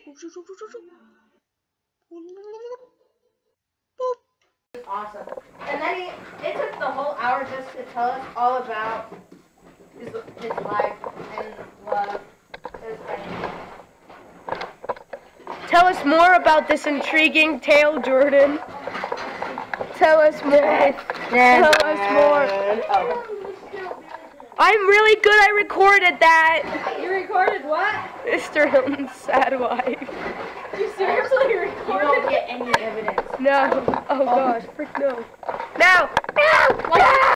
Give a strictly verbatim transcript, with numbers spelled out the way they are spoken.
Awesome. And then he, it took the whole hour just to tell us all about his, his life and love. It was funny. Tell us more about this intriguing tale, Jordan. Tell us more. Tell us more. Oh. I'm really good. I recorded that. You recorded what? Mister Hilton's sad wife. You seriously recorded? You don't get any evidence. No. Oh gosh. Frick no. Now. Now. Now.